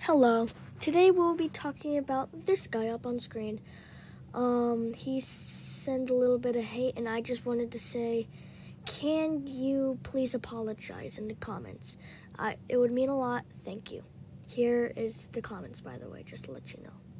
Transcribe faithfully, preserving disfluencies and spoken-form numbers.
Hello. Today we'll be talking about this guy up on screen. Um, he sent a little bit of hate, and I just wanted to say, can you please apologize in the comments? I, it would mean a lot. Thank you. Here is the comments, by the way, just to let you know.